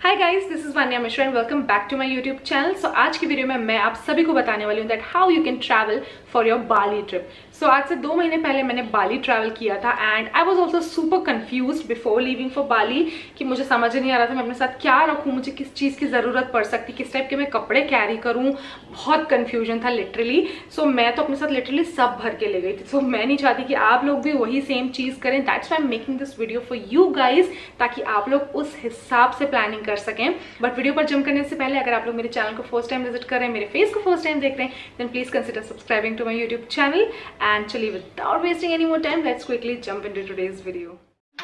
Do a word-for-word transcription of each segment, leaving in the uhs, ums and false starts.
Hi guys, this is Vanya Mishra and welcome back to my YouTube channel. So आज की video में मैं आप सभी को बताने वाली हूँ that how you can travel for your Bali trip. So आज से दो महीने पहले मैंने बाली ट्रैवल किया था and I was also super confused before leaving for Bali कि मुझे समझ नहीं आ रहा था मैं अपने साथ क्या रखूँ, मुझे किस चीज़ की ज़रूरत पड़ सकती, किस टाइप के मैं कपड़े कैरी करूँ। बहुत कन्फ्यूजन था लिटरली। सो so, मैं तो अपने साथ लिटरली सब भर के ले गई थी। सो so, मैं नहीं चाहती कि आप लोग भी वही सेम चीज़ करें। That's why I am making this video for you guys, ताकि आप लोग उस हिसाब से प्लानिंग कर सकें। बट वीडियो पर जंप करने से पहले अगर आप लोग मेरे चैनल को फर्स्ट टाइम विजिट कर रहे हैं, मेरे फेस को फर्स्ट टाइम देख रहे हैं, then please consider subscribing to my YouTube channel. And चलिए without wasting any more time, let's quickly jump into today's video.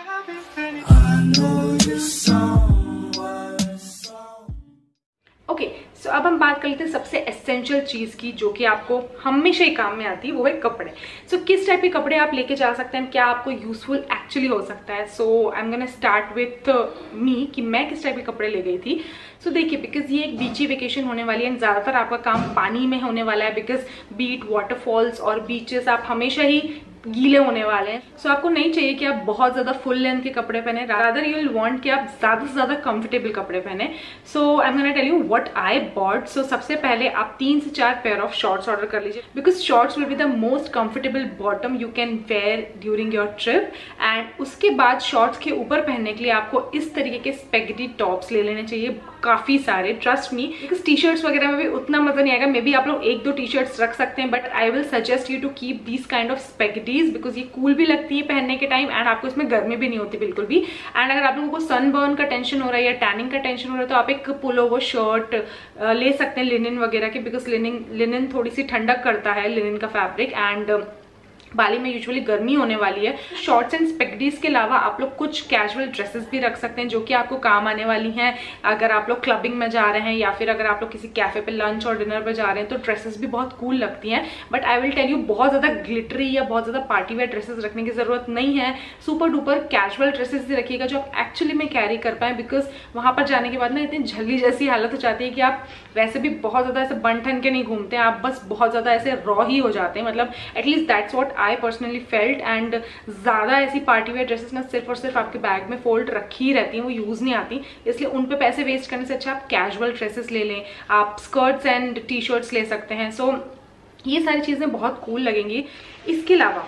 Okay, so अब हम बात कर लेते हैं सबसे एसेंशियल चीज की, जो कि आपको हमेशा ही काम में आती है, वो है कपड़े। सो so, किस टाइप के कपड़े आप लेके जा सकते हैं, क्या आपको यूजफुल एक्चुअली हो सकता है। So I am gonna start with me कि मैं किस टाइप के कपड़े ले गई थी। सो so, देखिए, बिकॉज ये एक बीची वेकेशन होने वाली है, ज्यादातर आपका काम पानी में होने वाला है, बिकॉज बीट वाटरफॉल्स और बीचेस आप हमेशा ही गीले होने वाले हैं। सो so, आपको नहीं चाहिए कि आप बहुत ज्यादा फुल लेंथ के कपड़े पहने, रादर यू विल वांट कि आप ज्यादा से ज्यादा कंफर्टेबल कपड़े पहने। So I am gonna tell you what I bought. So सबसे पहले आप तीन से चार पेयर ऑफ शॉर्ट्स ऑर्डर कर लीजिए, because shorts will be the most comfortable bottom you can wear during your trip. And उसके बाद शॉर्ट्स के ऊपर पहनने के लिए आपको इस तरीके के स्पेगेटी टॉप्स ले लेने चाहिए, काफी सारे, trust me. Because T shirts वगैरह में भी उतना मजा नहीं आएगा। मे बी आप लोग एक दो टी शर्ट्स रख सकते हैं, but I will suggest you to keep this kind of spaghetti, because ये कूल भी लगती है पहनने के टाइम एंड आपको इसमें गर्मी भी नहीं होती बिल्कुल भी। एंड अगर आप लोगों को सनबर्न का टेंशन हो रहा है या टैनिंग का टेंशन हो रहा है, तो आप एक पुलोवर शर्ट ले सकते हैं लिनन वगैरह की, बिकॉज लिनन लिनन थोड़ी सी ठंडक करता है, लिनन का फैब्रिक। एंड बाली में यूजुअली गर्मी होने वाली है। शॉर्ट्स एंड स्पेगडीज के अलावा आप लोग कुछ कैजुअल ड्रेसेस भी रख सकते हैं, जो कि आपको काम आने वाली हैं अगर आप लोग क्लबिंग में जा रहे हैं या फिर अगर आप लोग किसी कैफे पे लंच और डिनर पे जा रहे हैं, तो ड्रेसेस भी बहुत कूल लगती हैं। But I will tell you, बहुत ज्यादा ग्लिटरी या बहुत ज्यादा पार्टी वेयर ड्रेसेस रखने की जरूरत नहीं है। सुपर डुपर कैजुअल ड्रेसेस ही रखिएगा जो आप एक्चुअली में कैरी कर पाए, बिकॉज वहां पर जाने के बाद ना इतनी झल्ली जैसी हालत हो जाती है कि आप वैसे भी बहुत ज्यादा ऐसे बन ठन के नहीं घूमते हैं, आप बस बहुत ज्यादा ऐसे रॉ ही हो जाते हैं। मतलब at least that's what I personally and ज्यादा ऐसी पार्टी वेयर ड्रेसेस ना सिर्फ और सिर्फ आपके बैग में फोल्ड रखी ही रहती हैं, वो यूज नहीं आती। इसलिए उन पे पैसे वेस्ट करने से अच्छा आप कैजुअल ड्रेसेस ले लें, आप स्कर्ट्स एंड टी शर्ट्स ले सकते हैं। सो so, ये सारी चीजें बहुत कूल लगेंगी। इसके अलावा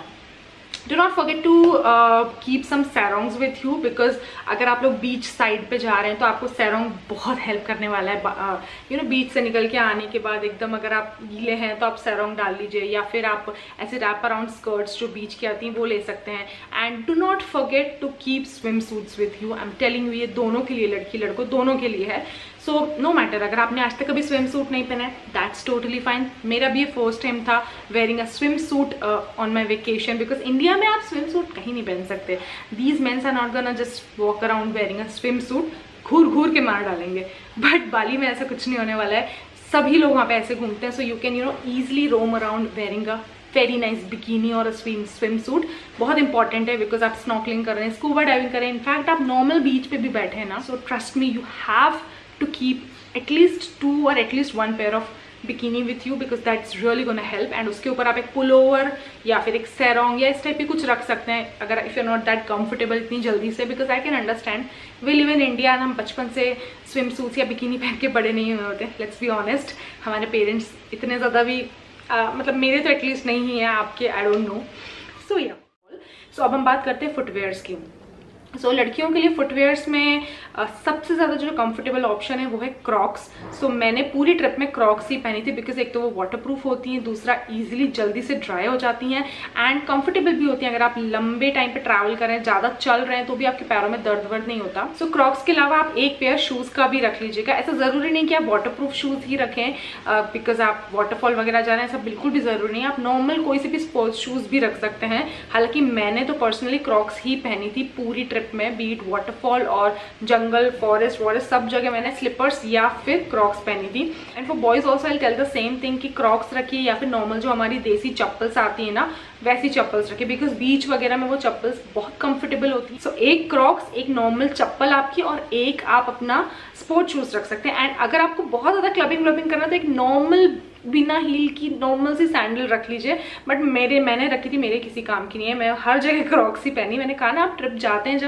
Do not forget to uh, keep some sarongs with you, because अगर आप लोग बीच साइड पे जा रहे हैं तो आपको सैरोंग बहुत हेल्प करने वाला है। यू नो, बीच से निकल के आने के बाद एकदम अगर आप गीले हैं तो आप सैरोंग डाल लीजिए, या फिर आप ऐसे रैप अराउंड स्कर्ट्स जो बीच की आती हैं वो ले सकते हैं। And do not forget to keep swimsuits with you. I am telling you, ये दोनों के लिए, लड़की लड़कों दोनों के लिए है। सो नो मैटर, अगर आपने आज तक कभी स्विम सूट नहीं पहना है, दैट्स टोटली फाइन। मेरा भी ये फर्स्ट टाइम था wearing a swimsuit on my vacation, because India में आप स्विम सूट कहीं नहीं पहन सकते। These mens are not gonna just walk around wearing a swimsuit, घूर घूर के मार डालेंगे। बट बाली में ऐसा कुछ नहीं होने वाला है, सभी लोग वहाँ पे ऐसे घूमते हैं। So you can you know easily roam around wearing a very nice bikini और स्विम स्विम सूट। बहुत इंपॉर्टेंट है, बिकॉज आप स्नॉकलिंग कर रहे हैं, स्कूबा डाइविंग कर रहे हैं, इनफैक्ट आप नॉर्मल बीच पे भी बैठे हैं ना। So trust me, you have to keep at least two or at least one pair of bikini with you, because that's really gonna help। and उसके ऊपर आप एक पुलोवर या फिर एक सैरोंग या इस टाइप की कुछ रख सकते हैं, अगर if you're not that comfortable इतनी जल्दी से, because I can understand we live in India, हम बचपन से स्विम सूट्स या बिकिनी पहन के बड़े नहीं हुए होते। लेट्स बी ऑनेस्ट, हमारे पेरेंट्स इतने ज़्यादा भी uh, मतलब मेरे तो एटलीस्ट नहीं ही है, आपके आई डोंट नो। सो या सो अब हम बात करते हैं फुटवेयर्स की। सो so, लड़कियों के लिए फुटवेयर्स में uh, सबसे ज़्यादा जो कंफर्टेबल ऑप्शन है वो है क्रॉक्स। सो so, मैंने पूरी ट्रिप में क्रॉक्स ही पहनी थी, बिकॉज एक तो वो वाटरप्रूफ होती हैं, दूसरा इजीली जल्दी से ड्राई हो जाती हैं एंड कंफर्टेबल भी होती हैं। अगर आप लंबे टाइम पे ट्रैवल करें, ज़्यादा चल रहे हैं, तो भी आपके पैरों में दर्द वर्द नहीं होता। सो so, क्रॉक्स के अलावा आप एक पेयर शूज़ का भी रख लीजिएगा। ऐसा ज़रूरी नहीं कि आप वाटरप्रूफ शूज़ ही रखें, बिकॉज uh, आप वाटरफॉल वगैरह जा रहे हैं, ऐसा बिल्कुल भी ज़रूरी नहीं है। आप नॉर्मल कोई से भी स्पोर्ट्स शूज़ भी रख सकते हैं। हालांकि मैंने तो पर्सनली क्रॉक्स ही पहनी थी पूरी ट्रिप में, बीट वाटरफॉल और जंगल, फॉरेस्ट वॉरेस्ट सब जगह मैंने स्लीपर्स या फिर क्रॉक्स पहनी थी। And for boys also I tell the same thing कि क्रॉक्स रखिए, या फिर नॉर्मल जो हमारी देसी चप्पल्स आती है ना, वैसी चप्पल्स रखिए, बिकॉज बीच वगैरह में वो चप्पल्स बहुत कंफर्टेबल होती है। सो so, एक क्रॉक्स, एक नॉर्मल चप्पल आपकी, और एक आप अपना स्पोर्ट शूज रख सकते हैं। एंड अगर आपको बहुत ज्यादा क्लबिंग व्लबिंग करना है तो एक नॉर्मल बिना हील की नॉर्मल सी सैंडल रख लीजिए। बट मेरे मैंने रखी थी, मेरे किसी काम की नहीं है, मैं हर जगह क्रॉक्स ही पहनी। मैंने कहा ना, आप ट्रिप जाते हैं जब,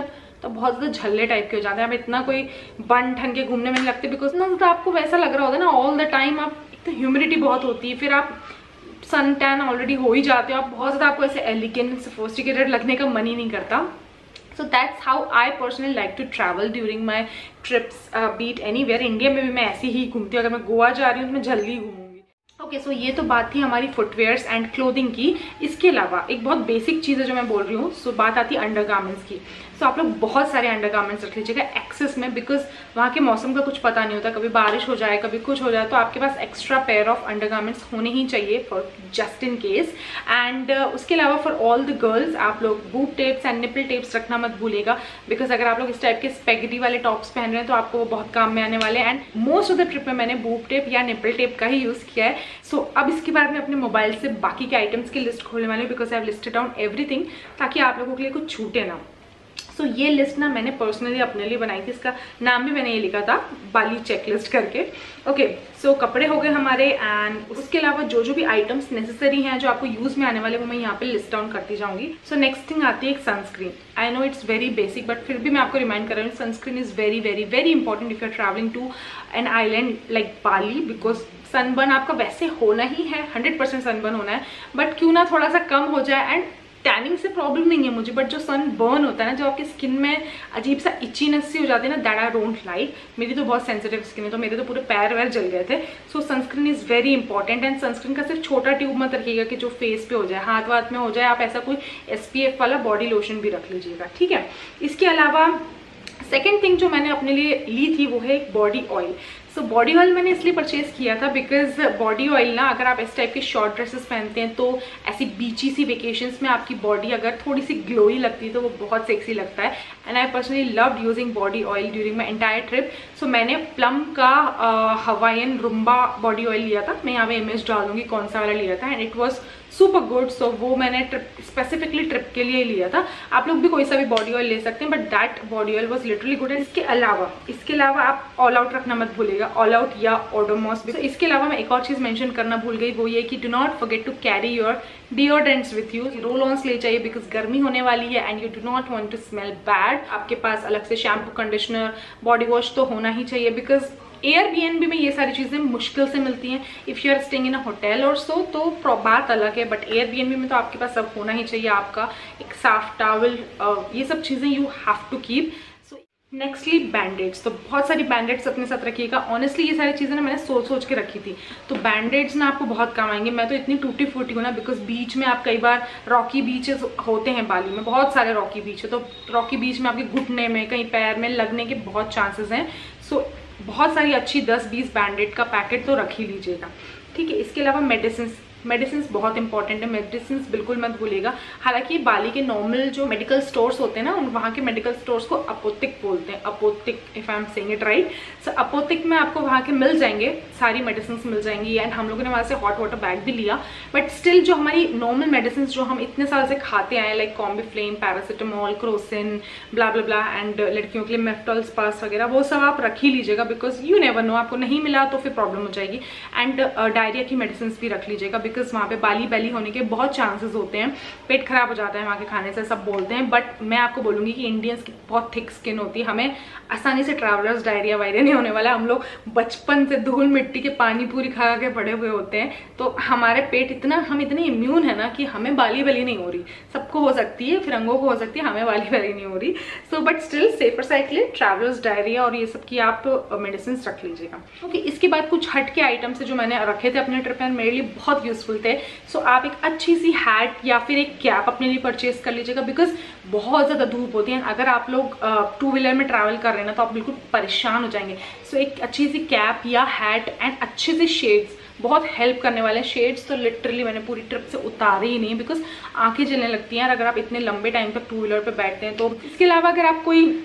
तो बहुत ज़्यादा झल्ले टाइप के हो जाते हैं, आप इतना कोई बन ठन के घूमने में नहीं लगते, बिकॉज ना तो आपको वैसा लग रहा होता है ना ऑल द टाइम, आप एक तो ह्यूमिडिटी बहुत होती है, फिर आप सन टैन ऑलरेडी हो ही जाते हो, आप बहुत ज़्यादा आपको ऐसे एलिगेंट सोफिस्टिकेटेड लगने का मन ही नहीं करता. So that's how I personally like to travel during my trips, uh, be it anywhere. India में भी मैं ऐसे ही घूमती हूँ, अगर मैं गोवा जा रही हूँ तो मैं जल्दी घूमूंगी. ओके सो ये तो बात थी हमारी फुटवेयर्स एंड क्लोथिंग की. इसके अलावा एक बहुत बेसिक चीज़ है जो मैं बोल रही हूँ, सो so, बात आती है अंडरगारमेंट्स की. सो so, आप लोग बहुत सारे अंडरगारमेंट्स रख लीजिएगा एक्सेस में, बिकॉज वहाँ के मौसम का कुछ पता नहीं होता, कभी बारिश हो जाए कभी कुछ हो जाए, तो आपके पास एक्स्ट्रा पेयर ऑफ अंडरगारमेंट्स होने ही चाहिए for just in case. And उसके अलावा फॉर ऑल द गर्ल्स आप लोग boob tapes and nipple tapes रखना मत भूलिएगा, बिकॉज अगर आप लोग इस टाइप के स्पेगेटी वाले टॉप्स पहन रहे हैं तो आपको वो बहुत काम में आने वाले हैं. And most of the trip में मैंने बूब टेप या निपल टेप का ही यूज़ किया है. सो so, अब इसके बाद में अपने मोबाइल से बाकी के आइटम्स की लिस्ट खोलने वाले, because I have listed down everything, ताकि आप लोगों के लिए कुछ छूटे ना. सो so, ये लिस्ट ना मैंने पर्सनली अपने लिए बनाई थी, इसका नाम भी मैंने ये लिखा था बाली चेक लिस्ट करके. ओके सो कपड़े हो गए हमारे, एंड उसके अलावा जो जो भी आइटम्स नेसेसरी हैं जो आपको यूज में आने वाले वो मैं यहाँ पे लिस्ट डाउन करती जाऊंगी. सो नेक्स्ट थिंग आती है एक sunscreen. I know it's very basic, but फिर भी मैं आपको रिमाइंड कर रही हूँ, sunscreen is very very very important if you are travelling to an island like Bali, because sunburn आपका वैसे होना ही है, हंड्रेड परसेंट सनबर्न होना है, बट क्यों ना थोड़ा सा कम हो जाए. एंड टैनिंग से प्रॉब्लम नहीं है मुझे, बट जो सन बर्न होता है ना, जो आपकी स्किन में अजीब सा इचीनेस सी हो जाती है ना, दैट आई डोंट लाइक. मेरी तो बहुत सेंसिटिव स्किन है, तो मेरे तो पूरे पैर वैर जल गए थे. So sunscreen is very important. And sunscreen का सिर्फ छोटा ट्यूब मत रखिएगा कि जो फेस पे हो जाए, हाथ वाथ में हो जाए, आप ऐसा कोई एस पी एफ वाला बॉडी लोशन भी रख लीजिएगा, ठीक है. इसके अलावा सेकेंड थिंग जो मैंने अपने लिए ली थी वो है एक body oil. So body oil मैंने इसलिए परचेज किया था बिकॉज बॉडी ऑयल ना, अगर आप इस टाइप के शॉर्ट ड्रेसेस पहनते हैं तो ऐसी बीची सी वेकेशंस में आपकी बॉडी अगर थोड़ी सी ग्लोई लगती है तो वो बहुत सेक्सी लगता है. And I personally loved using body oil during my entire trip. So मैंने प्लम का हवाईयन रुम्बा बॉडी ऑयल लिया था, मैं यहाँ पे इमेज डाल दूंगी कौन सा वाला लिया था, and it was super good. So वो मैंने ट्रिप स्पेसिफिकली ट्रिप के लिए लिया था. आप लोग भी कोई सा भी बॉडी ऑयल ले सकते हैं, but that body oil was literally good. इसके अलावा इसके अलावा आप ऑल आउट रखना मत भूलिएगा, ऑल आउट या ओडोमॉस. so, इसके अलावा मैं एक और चीज मेंशन करना भूल गई, वो ये कि do not forget to carry your deodorants with you. Roll ons ले चाहिए बिकॉज गर्मी होने वाली है and you do not want to smell bad. आपके पास अलग से शैम्पू, कंडीशनर, बॉडी वॉश तो होना ही चाहिए, बिकॉज एयरबीएनबी में ये सारी चीज़ें मुश्किल से मिलती हैं. If you are staying in a hotel और सो तो बात अलग है, बट एयरबीएनबी में तो आपके पास सब होना ही चाहिए. आपका एक साफ टॉवल, ये सब चीज़ें you have to keep. Nextly bandaids. तो बहुत सारी बैंडेड्स अपने साथ रखिएगा. ऑनेस्टली ये सारी चीज़ें ना मैंने सोच सोच के रखी थी, तो बैंडेड्स ना आपको बहुत काम आएंगे. मैं तो इतनी टूटी फूटी हूँ ना, बिकॉज बीच में आप कई बार रॉकी बीचेस होते हैं बाली में, बहुत सारे रॉकी बीच है, तो रॉकी बीच में आपके घुटने में कहीं पैर में लगने के बहुत चांसेस हैं. सो so, बहुत सारी अच्छी दस बीस बैंडेड का पैकेट तो रख ही लीजिएगा, ठीक है. इसके अलावा मेडिसिन मेडिसिन बहुत इंपॉर्टेंट है, मेडिसिन बिल्कुल मत भूलिएगा. हालांकि बाली के नॉर्मल जो मेडिकल स्टोर्स होते हैं ना, उन वहाँ के मेडिकल स्टोर्स को अपोतिक बोलते हैं, अपोतिक if I am saying it right. So अपोतिक में आपको वहाँ के मिल जाएंगे, सारी मेडिसिन मिल जाएंगी. एंड हम लोगों ने वहाँ से हॉट वाटर बैग भी लिया, बट स्टिल जो हमारी नॉर्मल मेडिसिन जो हम इतने साल से खाते आए, like Combiflam, paracetamol, Crocin, bla bla bla, and लड़कियों के लिए मेफ्टॉल स्पास वगैरह, वो सब आप रख ही लीजिएगा, बिकॉज यू नेवर नो, आपको नहीं मिला तो फिर प्रॉब्लम हो जाएगी. एंड डायरिया की मेडिसिन भी रख लीजिएगा, बिकॉज वहाँ पे बाली बैली होने के बहुत चांसेस होते हैं, पेट खराब हो जाता है वहाँ के खाने से, सब बोलते हैं. बट मैं आपको बोलूँगी कि इंडियंस की बहुत थिक स्किन होती है, हमें आसानी से ट्रैवलर्स डायरिया वायरिया नहीं होने वाला. हम लोग बचपन से धूल मिट्टी के पानी पूरी खा के बड़े हुए होते हैं, तो हमारे पेट इतना, हम इतने इम्यून है ना कि हमें बाली बैली नहीं हो रही. सबको हो सकती है, फिरंगों को हो सकती है, हमें बाली बैली नहीं हो रही. So but still safer side के लिए ट्रैवलर्स डायरिया और ये सब की आप मेडिसिन रख लीजिएगा. ओके, इसके बाद कुछ हट के आइटम्स जो मैंने रखे थे अपने ट्रिप में, मेरे लिए बहुत यूजफुल थे. सो so, आप एक अच्छी सी हैट या फिर एक कैप अपने लिए परचेज कर लीजिएगा, बिकॉज बहुत ज़्यादा धूप होती है. अगर आप लोग टू व्हीलर में ट्रैवल कर रहे हैं ना, तो आप बिल्कुल परेशान हो जाएंगे. सो so, एक अच्छी सी कैप या हैट एंड अच्छे से शेड्स बहुत हेल्प करने वाले हैं. शेड्स तो लिटरली मैंने पूरी ट्रिप से उतारे ही नहीं, बिकॉज आंखें जलने लगती हैं अगर आप इतने लंबे टाइम तक टू व्हीलर पे बैठते हैं. तो इसके अलावा अगर आप कोई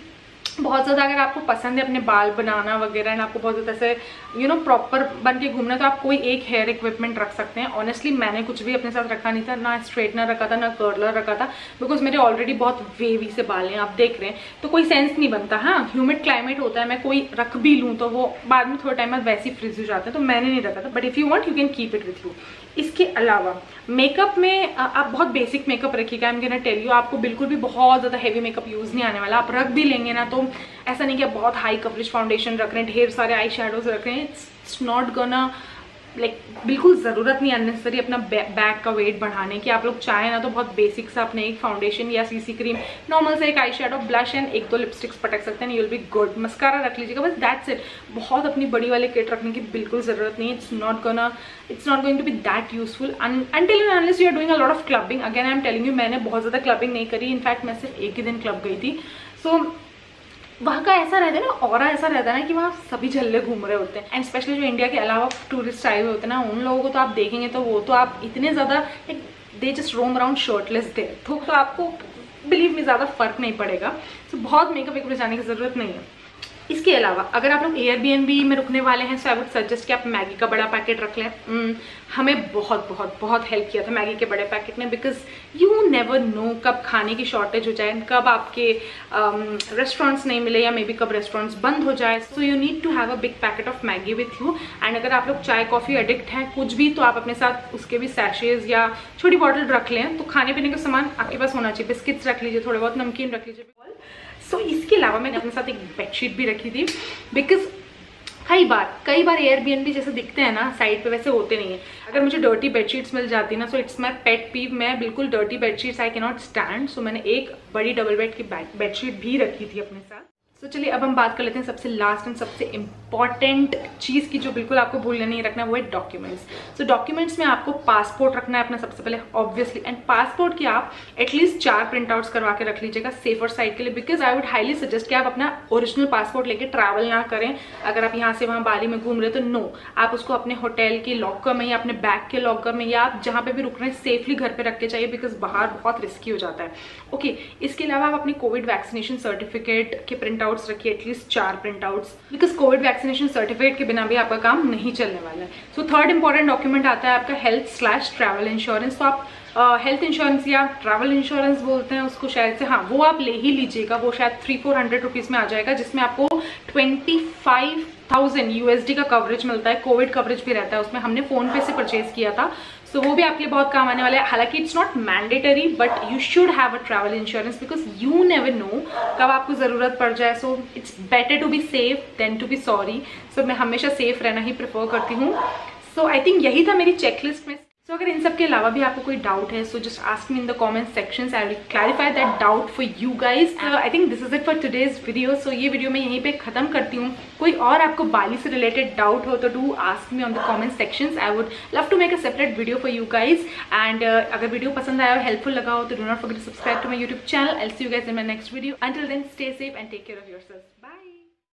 बहुत ज़्यादा अगर आपको पसंद है अपने बाल बनाना वगैरह एंड आपको बहुत ज़्यादा ऐसे यू नो प्रॉपर बन के घूमना, तो आप कोई एक हेयर इक्विपमेंट रख सकते हैं। ऑनेस्टली मैंने कुछ भी अपने साथ रखा नहीं था, ना स्ट्रेटनर रखा था ना कर्लर रखा था, बिकॉज मेरे ऑलरेडी बहुत वेवी से बाल हैं, आप देख रहे हैं, तो कोई सेंस नहीं बनता। हाँ, ह्यूमिड क्लाइमेट होता है, मैं कोई रख भी लूँ तो वो बाद में थोड़े टाइम बाद वैसे ही फ्रिज हो जाते हैं, तो मैंने नहीं रखा था। But if you want you can keep it with you. इसके अलावा मेकअप में आप बहुत बेसिक मेकअप रखिएगा। I am gonna tell you, आपको बिल्कुल भी बहुत ज़्यादा हैवी मेकअप यूज़ नहीं आने वाला। आप रख भी लेंगे ना तो ऐसा नहीं कि आप बहुत हाई कवरेज फाउंडेशन रख रहे हैं, ढेर सारे आई शेडोज रख रहे हैं, इट्स नॉट गोना लाइक बिल्कुल ज़रूरत नहीं अननेसेसरी अपना बैक का वेट बढ़ाने की। आप लोग चाहें ना तो बहुत बेसिक सा अपने एक फाउंडेशन या सीसी क्रीम, नॉर्मल से एक आई शेडो, ब्लश एंड एक दो लिपस्टिक्स पटक सकते हैं, you will be good. Mascara रख लीजिएगा, बस दैट्स इट। बहुत अपनी बड़ी वाले किट रखने की बिल्कुल ज़रूरत नहीं है। It's not gonna it's not going to be that useful until and unless you are doing a lot of clubbing. Again I am telling you, मैंने बहुत ज़्यादा क्लबिंग नहीं करी, इनफैक्ट मैं सिर्फ एक ही दिन क्लब गई थी। सो so, वहाँ का ऐसा रहता है ना, ऑरा ऐसा रहता है ना कि वहाँ सभी झल्ले घूम रहे होते हैं। एंड स्पेशली जो इंडिया के अलावा टूरिस्ट आए हुए होते हैं ना, उन लोगों को तो आप देखेंगे तो वो तो आप इतने ज़्यादा they just roam around shirtless they, तो, तो आपको बिलीव में ज़्यादा फर्क नहीं पड़ेगा। तो so, बहुत मेकअप वेकअप जाने की ज़रूरत नहीं है। इसके अलावा अगर आप लोग एयरबीएनबी में रुकने वाले हैं, सो आई वुड सजेस्ट कि आप मैगी का बड़ा पैकेट रख लें। mm, हमें बहुत बहुत बहुत हेल्प किया था मैगी के बड़े पैकेट ने, बिकॉज यू नेवर नो कब खाने की शॉर्टेज हो जाए, कब आपके रेस्टोरेंट्स um, नहीं मिले, या मे बी कब रेस्टोरेंट्स बंद हो जाए। So you need to have a big packet of Maggi with you. And अगर आप लोग चाय कॉफ़ी एडिक्ट हैं कुछ भी, तो आप अपने साथ उसके भी सैशेज या छोटी बॉटल रख लें। तो खाने पीने का सामान आपके पास होना चाहिए, बिस्किट्स रख लीजिए, थोड़े बहुत नमकीन रख लीजिए। सो so, इसके अलावा मैंने अपने साथ एक बेडशीट भी रखी थी, बिकॉज कई बार कई बार एयरबीएनबी जैसे दिखते हैं ना साइड पे, वैसे होते नहीं है। अगर मुझे डर्टी बेडशीट्स मिल जाती ना, सो इट्स माई पेट पीव। मैं बिल्कुल dirty bedsheets I can not stand. So मैंने एक बड़ी डबल बेड की बेडशीट भी रखी थी अपने साथ। तो so, चलिए अब हम बात कर लेते हैं सबसे लास्ट एंड सबसे इम्पॉर्टेंट चीज़ की, जो बिल्कुल आपको भूलना नहीं रखना, वो है डॉक्यूमेंट्स। सो डॉक्यूमेंट्स में आपको पासपोर्ट रखना है अपना सबसे पहले ऑब्वियसली, एंड पासपोर्ट के आप एटलीस्ट चार प्रिंट आउट्स करवा के रख लीजिएगा सेफर साइड के लिए, because I would highly suggest कि आप अपना ओरिजिनल पासपोर्ट लेके ट्रैवल ना करें। अगर आप यहाँ से वहाँ बाली में घूम रहे तो नो, आप उसको अपने होटल के लॉकर में या अपने बैग के लॉकर में या आप जहाँ पे भी रुक रहे हैं सेफली घर पे रख के चाहिए, बिकॉज बाहर बहुत रिस्की हो जाता है। ओके okay, इसके अलावा आप अपनी कोविड वैक्सीनेशन सर्टिफिकेट के प्रिंट आउट्स रखिए, एटलीस्ट चार print outs, because covid vaccination certificate के बिना भी आपका काम नहीं चलने वाला है। सो थर्ड इंपॉर्टेंट डॉक्यूमेंट आता है आपका हेल्थ स्लैश ट्रैवल इंश्योरेंस। तो आप हेल्थ uh, इंश्योरेंस या ट्रैवल इंश्योरेंस बोलते हैं उसको शायद से, हाँ वो आप ले ही लीजिएगा। वो शायद थ्री फोर हंड्रेड रुपीज़ में आ जाएगा, जिसमें आपको ट्वेंटी फाइव थाउजेंड यूएसडी का कवरेज मिलता है, कोविड कवरेज भी रहता है उसमें। हमने फोन पे से परचेज किया था, सो so, वो भी आपके लिए बहुत काम आने वाला है। हालांकि it's not mandatory, but you should have a travel insurance, because you never know कब आपको ज़रूरत पड़ जाए। So it's better to be safe than to be sorry. So मैं हमेशा सेफ रहना ही प्रेफर करती हूँ। सो आई थिंक यही था मेरी चेकलिस्ट में। सो so, अगर इन सब के अलावा भी आपको कोई डाउट है, so just ask me in the comment sections, I will clarify that doubt for you guys. I think this is it for today's video. So ये वीडियो मैं यहीं पे खत्म करती हूँ। कोई और आपको बाली से रिलेटेड डाउट हो तो do ask me on the comment sections. I would love to make a separate video for you guys. And अगर वीडियो पसंद आया और हेल्पफुल लगा हो तो do not forget to subscribe to my YouTube channel. I will see you guys in my next video. Until then stay safe and take care of yourself.